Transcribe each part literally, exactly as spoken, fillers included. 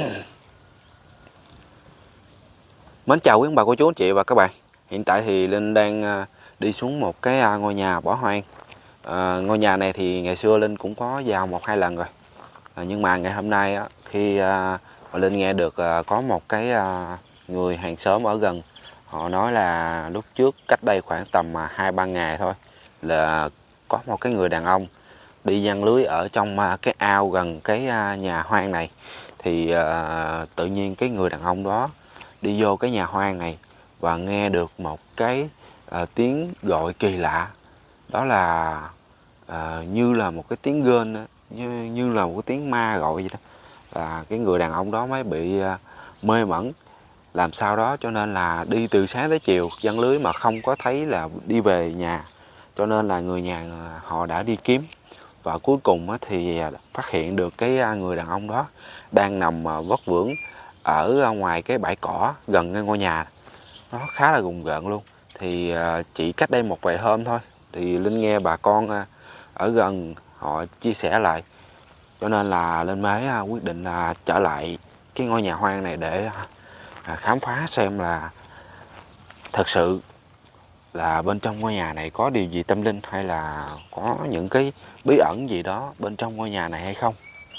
Mến chào quý ông bà cô chú anh chị và các bạn. Hiện tại thì Linh đang đi xuống một cái ngôi nhà bỏ hoang. à, Ngôi nhà này thì ngày xưa Linh cũng có vào một hai lần rồi, à, nhưng mà ngày hôm nay á, khi à, Linh nghe được à, có một cái à, người hàng xóm ở gần, họ nói là lúc trước cách đây khoảng tầm hai ba ngày thôi là có một cái người đàn ông đi giăng lưới ở trong à, cái ao gần cái à, nhà hoang này. Thì à, tự nhiên cái người đàn ông đó đi vô cái nhà hoang này và nghe được một cái à, tiếng gọi kỳ lạ. Đó là à, như là một cái tiếng gên á, như, như là một cái tiếng ma gọi vậy đó. Là cái người đàn ông đó mới bị à, mê mẩn, làm sao đó cho nên là đi từ sáng tới chiều giăng lưới mà không có thấy là đi về nhà, cho nên là người nhà họ đã đi kiếm. Và cuối cùng thì phát hiện được cái người đàn ông đó đang nằm vất vưởng ở ngoài cái bãi cỏ gần cái ngôi nhà. Nó khá là rùng rợn luôn. Thì chỉ cách đây một vài hôm thôi thì Linh nghe bà con ở gần họ chia sẻ lại, cho nên là Linh mới quyết định là trở lại cái ngôi nhà hoang này để khám phá xem là thật sự là bên trong ngôi nhà này có điều gì tâm linh, hay là có những cái bí ẩn gì đó bên trong ngôi nhà này hay không.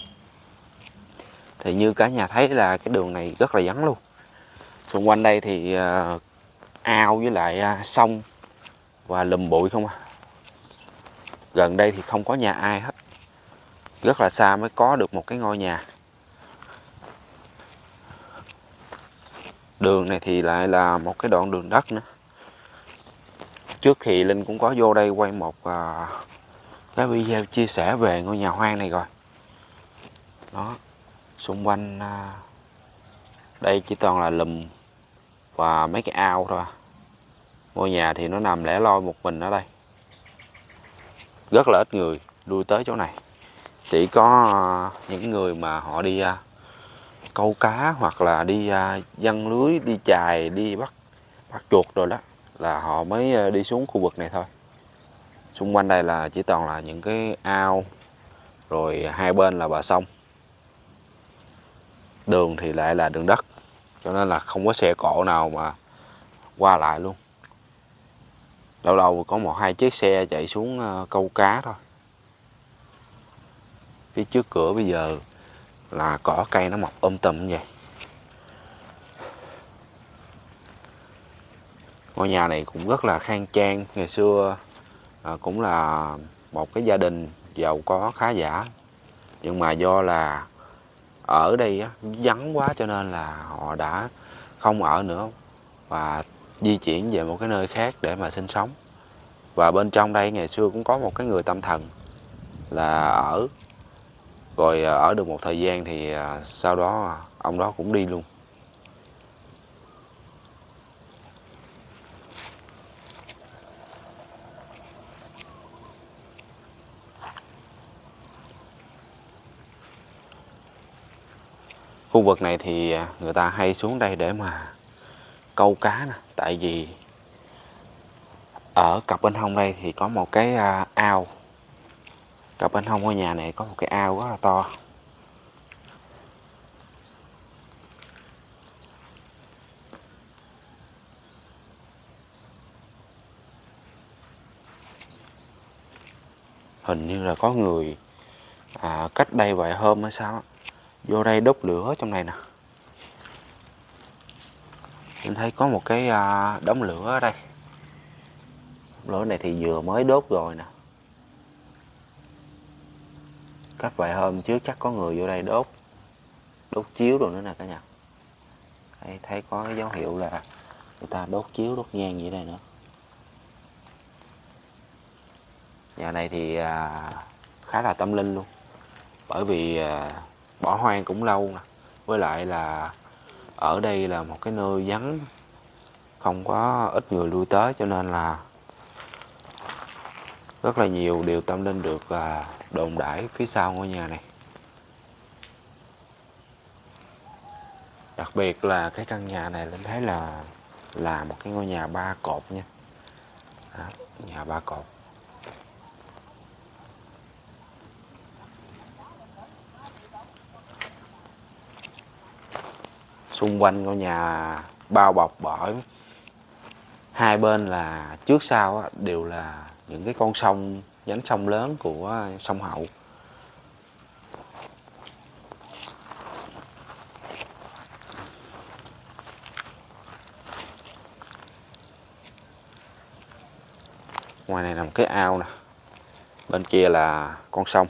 Thì như cả nhà thấy là cái đường này rất là vắng luôn. Xung quanh đây thì uh, ao với lại uh, sông và lùm bụi không à. Gần đây thì không có nhà ai hết. Rất là xa mới có được một cái ngôi nhà. Đường này thì lại là một cái đoạn đường đất nữa. Trước thì Linh cũng có vô đây quay một uh, cái video chia sẻ về ngôi nhà hoang này rồi. Đó, xung quanh uh, đây chỉ toàn là lùm và mấy cái ao thôi. Ngôi nhà thì nó nằm lẻ loi một mình ở đây. Rất là ít người lui tới chỗ này. Chỉ có uh, những người mà họ đi uh, câu cá hoặc là đi uh, giăng lưới, đi chài, đi bắt bắt chuột rồi đó là họ mới uh, đi xuống khu vực này thôi. Xung quanh đây là chỉ toàn là những cái ao, rồi hai bên là bờ sông. Đường thì lại là đường đất, cho nên là không có xe cộ nào mà qua lại luôn. Lâu lâu có một hai chiếc xe chạy xuống câu cá thôi. Phía trước cửa bây giờ là cỏ cây nó mọc um tùm như vậy. Ngôi nhà này cũng rất là khang trang. Ngày xưa à, cũng là một cái gia đình giàu có khá giả, nhưng mà do là ở đây á, vắng quá cho nên là họ đã không ở nữa và di chuyển về một cái nơi khác để mà sinh sống. Và bên trong đây ngày xưa cũng có một cái người tâm thần là ở, rồi ở được một thời gian thì sau đó ông đó cũng đi luôn. Khu vực này thì người ta hay xuống đây để mà câu cá nè, tại vì ở cặp bên hông đây thì có một cái ao. Cặp bên hông ngôi nhà này có một cái ao rất là to. Hình như là có người à, cách đây vài hôm hay sao vô đây đốt lửa trong này nè. Mình thấy có một cái à, đống lửa ở đây. Lửa này thì vừa mới đốt rồi nè. Cách vài hôm trước chắc có người vô đây đốt đốt chiếu rồi nữa nè cả nhà. Đây, thấy có cái dấu hiệu là người ta đốt chiếu đốt nhang vậy đây nữa. Nhà này thì à, khá là tâm linh luôn, bởi vì à, bỏ hoang cũng lâu nè, với lại là ở đây là một cái nơi vắng, không có ít người lui tới, cho nên là rất là nhiều điều tâm linh được à, đồn đãi phía sau ngôi nhà này. Đặc biệt là cái căn nhà này Linh thấy là là một cái ngôi nhà ba cột nha. Đó, nhà ba cột. xung quanh ngôi nhà bao bọc bởi hai bên là trước sau á, đều là những cái con sông, nhánh sông lớn của sông Hậu. Ngoài này là một cái ao nè, bên kia là con sông.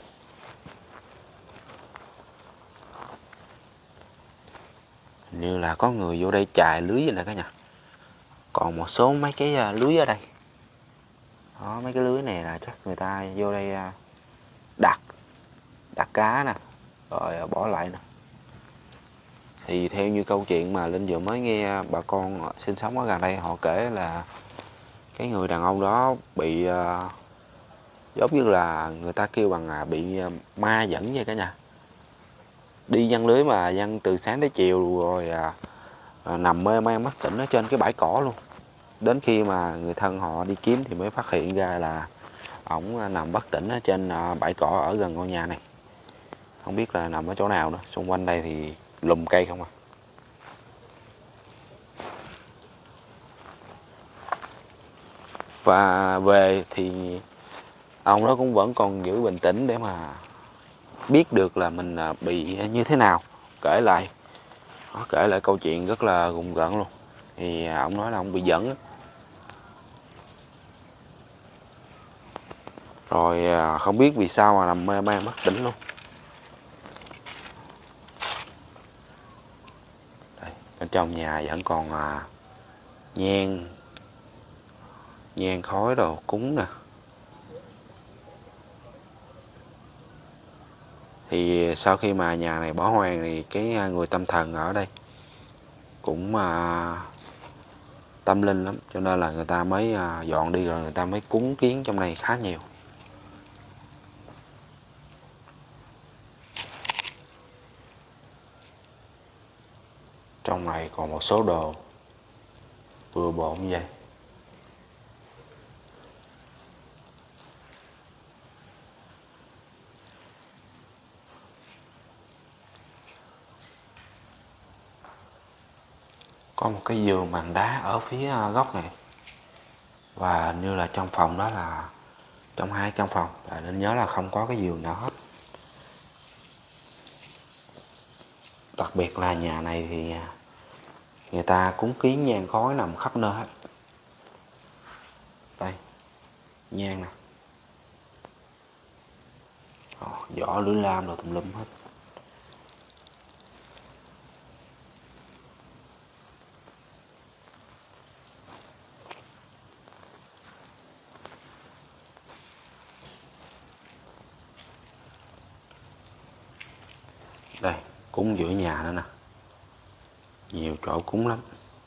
Hình như là có người vô đây chài lưới vậy nè cả nhà. Còn một số mấy cái lưới ở đây. Đó, mấy cái lưới này là chắc người ta vô đây đặt đặt cá nè, rồi bỏ lại nè. Thì theo như câu chuyện mà Linh vừa mới nghe bà con sinh sống ở gần đây họ kể là cái người đàn ông đó bị uh, giống như là người ta kêu bằng là bị ma dẫn vậy cả nhà. Đi giăng lưới mà giăng từ sáng tới chiều rồi à, à, nằm mê man mất tỉnh ở trên cái bãi cỏ luôn. Đến khi mà người thân họ đi kiếm thì mới phát hiện ra là ổng nằm bất tỉnh ở trên à, bãi cỏ ở gần ngôi nhà này. Không biết là nằm ở chỗ nào nữa, xung quanh đây thì lùm cây không à. Và về thì ông đó cũng vẫn còn giữ bình tĩnh để mà biết được là mình bị như thế nào, kể lại nó kể lại câu chuyện rất là gùng gợn luôn. Thì ông nói là ông bị dẫn rồi, không biết vì sao mà nằm mê man bất tỉnh luôn. Đây, bên trong nhà vẫn còn à, nhang nhang khói đồ cúng nè. Thì sau khi mà nhà này bỏ hoang thì cái người tâm thần ở đây cũng à, tâm linh lắm, cho nên là người ta mới à, dọn đi rồi người ta mới cúng kiến trong này khá nhiều. Trong này còn một số đồ vừa bộn như vậy. Có một cái giường bằng đá ở phía góc này. Và như là trong phòng đó là trong hai trong phòng là nên nhớ là không có cái giường nào hết. Đặc biệt là nhà này thì người ta cúng kiến nhang khói nằm khắp nơi hết. Đây, nhang nè, vỏ lưỡi lam đồ tùm lum hết. Đây, cúng giữa nhà nữa nè, nhiều chỗ cúng lắm,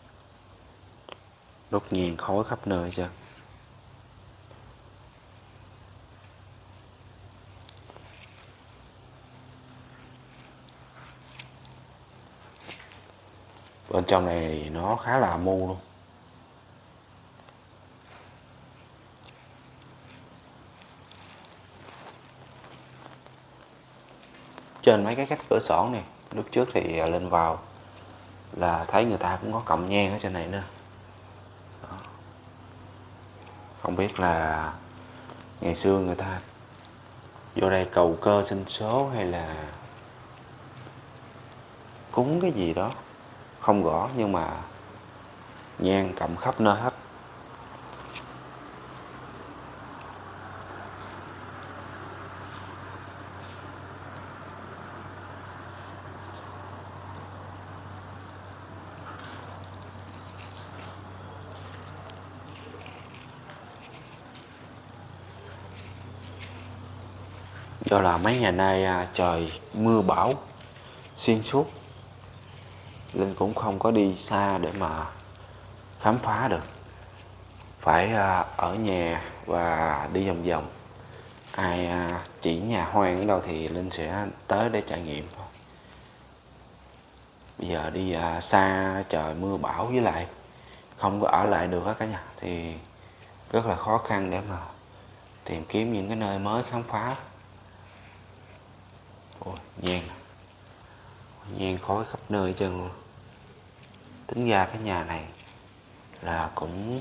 đốt nhang khói khắp nơi chứ. Bên trong này thì nó khá là âm u luôn. Trên mấy cái cách cửa sổ này, lúc trước thì lên vào là thấy người ta cũng có cọng nhang ở trên này nữa. Đó. Không biết là ngày xưa người ta vô đây cầu cơ sinh số hay là cúng cái gì đó, không rõ, nhưng mà nhang cắm khắp nơi hết. Do là mấy ngày nay trời mưa bão xuyên suốt, Linh cũng không có đi xa để mà khám phá được. Phải ở nhà và đi vòng vòng. Ai chỉ nhà hoang ở đâu thì Linh sẽ tới để trải nghiệm thôi. Bây giờ đi xa trời mưa bão với lại không có ở lại được á cả nhà, thì rất là khó khăn để mà tìm kiếm những cái nơi mới khám phá. Ôi, nhang nhang khói khắp nơi hết trơn luôn. Tính ra cái nhà này là cũng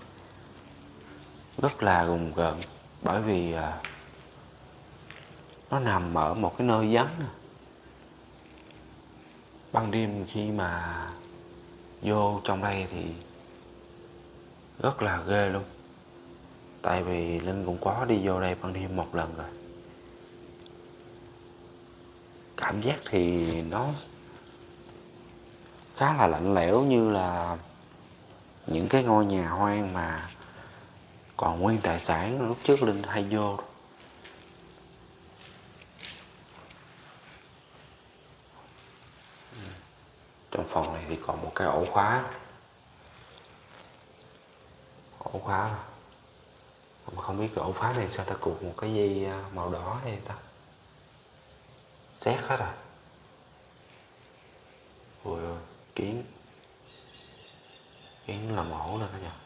rất là gùng gợn, bởi vì à, nó nằm ở một cái nơi vắng. Ban đêm khi mà vô trong đây thì rất là ghê luôn. Tại vì Linh cũng có đi vô đây ban đêm một lần rồi. Cảm giác thì nó khá là lạnh lẽo, như là những cái ngôi nhà hoang mà còn nguyên tài sản lúc trước Linh hay vô. Trong phòng này thì còn một cái ổ khóa. Ổ khóa mà không biết cái ổ khóa này sao ta cột một cái dây màu đỏ đây ta. Xét hết à. Ôi ơi, kiến. Kiến là ổ nữa đó nha.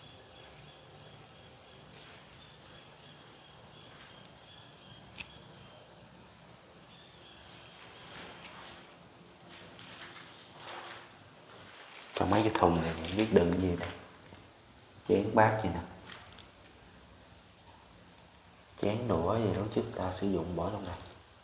Trong mấy cái thùng này không biết đựng gì đây. Chén bát gì nè. Chén đũa gì đó trước ta sử dụng bỏ trong này.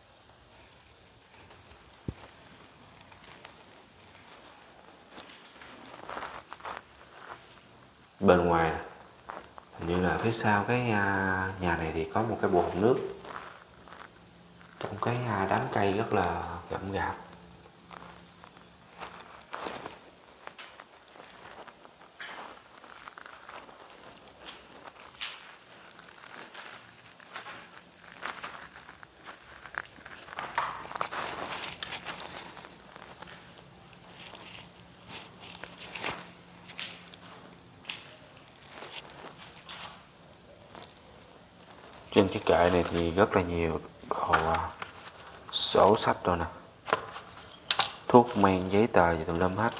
Bên ngoài hình như là phía sau cái nhà này thì có một cái bồn nước. Trong cái đám cây rất là rậm rạp. Trên cái kệ này thì rất là nhiều đồ, sổ sách rồi nè, thuốc men, giấy tờ gì tùm lum hết.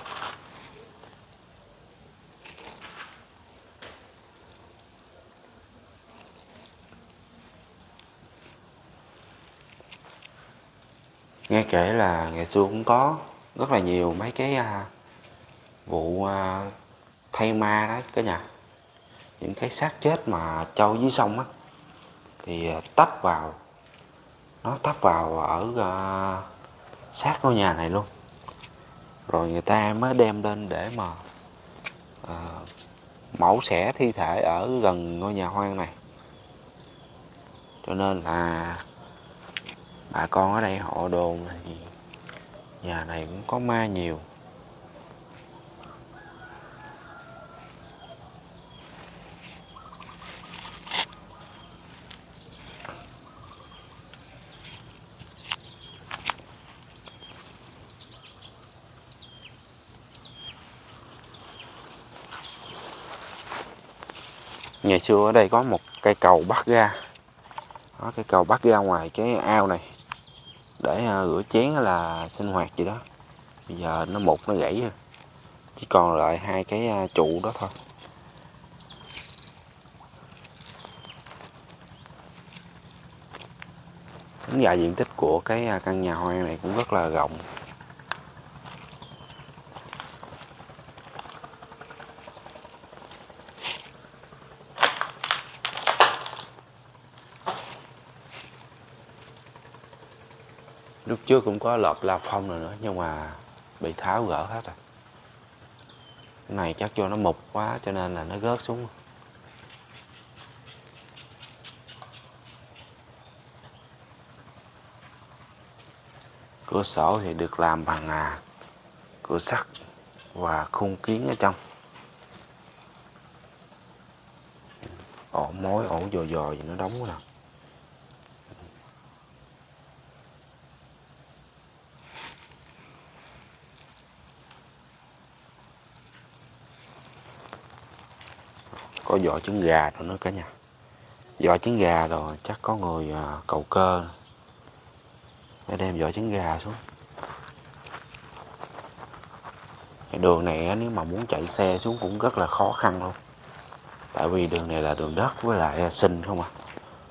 Nghe kể là ngày xưa cũng có rất là nhiều mấy cái à, vụ à, thay ma đó cả nhà. Những cái xác chết mà trôi dưới sông á thì tấp vào, nó tấp vào ở uh, sát ngôi nhà này luôn. Rồi người ta mới đem lên để mà uh, mổ xẻ thi thể ở gần ngôi nhà hoang này. Cho nên là bà con ở đây họ đồn thì nhà này cũng có ma nhiều. Ngày xưa ở đây có một cây cầu bắt ra. Đó, cây cầu bắt ra ngoài cái ao này để uh, rửa chén là sinh hoạt gì đó. Bây giờ nó mục, nó gãy rồi. Chỉ còn lại hai cái uh, trụ đó thôi. Tính ra diện tích của cái uh, căn nhà hoang này cũng rất là rộng. Lúc trước cũng có lợp la phong rồi nữa nhưng mà bị tháo gỡ hết rồi. Cái này chắc cho nó mục quá cho nên là nó rớt xuống. Cửa sổ thì được làm bằng à, cửa sắt và khung kiến ở trong. Ổ mối, ổ dò dò gì nó đóng rồi. Có vỏ trứng gà rồi nữa cả nhà. Vỏ trứng gà rồi chắc có người à, cầu cơ để đem vỏ trứng gà xuống. Cái đường này nếu mà muốn chạy xe xuống cũng rất là khó khăn luôn. Tại vì đường này là đường đất với lại sinh không à.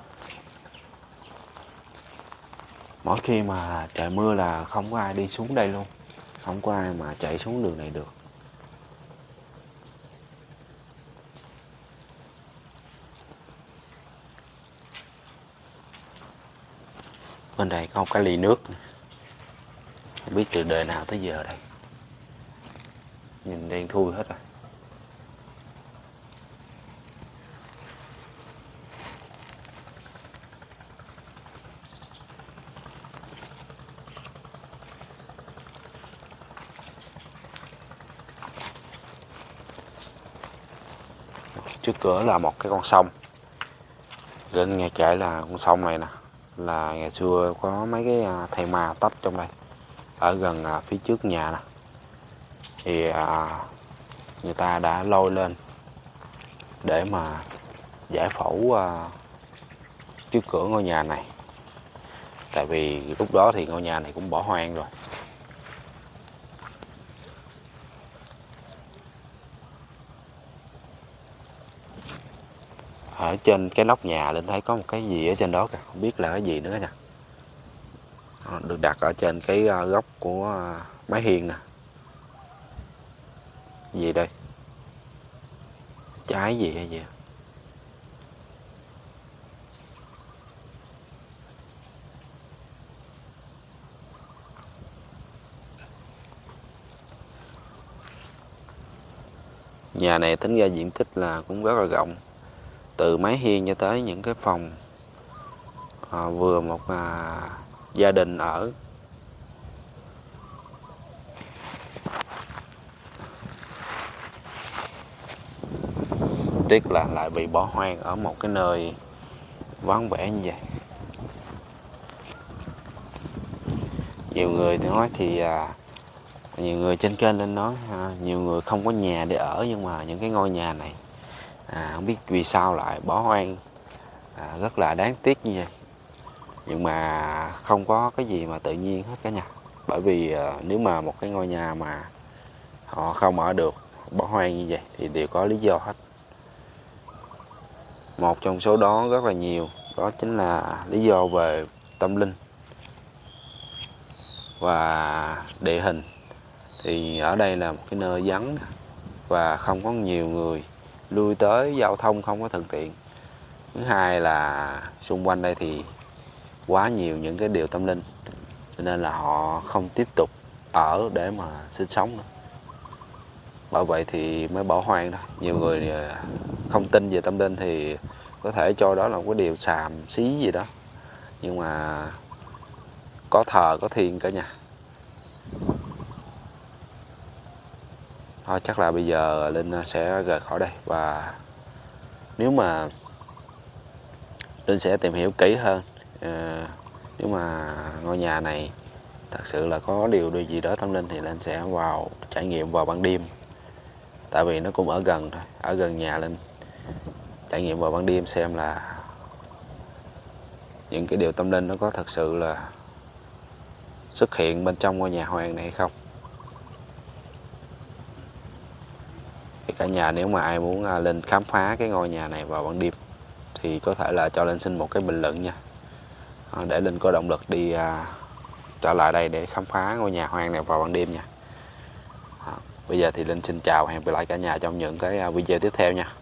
Mỗi khi mà trời mưa là không có ai đi xuống đây luôn. Không có ai mà chạy xuống đường này được. Bên đây có một cái ly nước, không biết từ đời nào tới giờ đây, nhìn đen thui hết rồi. Trước cửa là một cái con sông. Trên nghe kể là con sông này nè, là ngày xưa có mấy cái thầy ma tấp trong đây, ở gần à, phía trước nhà nè. Thì à, người ta đã lôi lên để mà giải phẫu à, trước cửa ngôi nhà này. Tại vì lúc đó thì ngôi nhà này cũng bỏ hoang rồi. Ở trên cái nóc nhà Linh thấy có một cái gì ở trên đó kìa, không biết là cái gì nữa nha. Được đặt ở trên cái góc của mái hiên nè. Gì đây? Trái gì hay gì? Nhà này tính ra diện tích là cũng rất là rộng, từ mái hiên cho tới những cái phòng à, vừa một à, gia đình ở. Tiếc là lại bị bỏ hoang ở một cái nơi vắng vẻ như vậy. Nhiều người thì nói thì à, nhiều người trên kênh lên nói à, nhiều người không có nhà để ở, nhưng mà những cái ngôi nhà này à, không biết vì sao lại bỏ hoang, à, rất là đáng tiếc như vậy. Nhưng mà không có cái gì mà tự nhiên hết cả nhà. Bởi vì à, nếu mà một cái ngôi nhà mà họ không ở được, bỏ hoang như vậy thì đều có lý do hết. Một trong số đó rất là nhiều, đó chính là lý do về tâm linh và địa hình. Thì ở đây là một cái nơi vắng và không có nhiều người lui tới, giao thông không có thuận tiện. Thứ hai là xung quanh đây thì quá nhiều những cái điều tâm linh, cho nên là họ không tiếp tục ở để mà sinh sống nữa. Bởi vậy thì mới bỏ hoang đó. Nhiều người không tin về tâm linh thì có thể cho đó là một cái điều xàm xí gì đó, nhưng mà có thờ có thiêng cả nhà. Thôi chắc là bây giờ Linh sẽ rời khỏi đây, và nếu mà Linh sẽ tìm hiểu kỹ hơn, à, nếu mà ngôi nhà này thật sự là có điều gì đó tâm linh thì Linh sẽ vào trải nghiệm vào ban đêm. Tại vì nó cũng ở gần thôi, ở gần nhà Linh, trải nghiệm vào ban đêm xem là những cái điều tâm linh nó có thật sự là xuất hiện bên trong ngôi nhà hoang này hay không. Thì cả nhà nếu mà ai muốn lên khám phá cái ngôi nhà này vào ban đêm thì có thể là cho Linh xin một cái bình luận nha, để Linh có động lực đi à, trở lại đây để khám phá ngôi nhà hoang này vào ban đêm nha. À, bây giờ thì Linh xin chào, hẹn gặp lại cả nhà trong những cái video tiếp theo nha.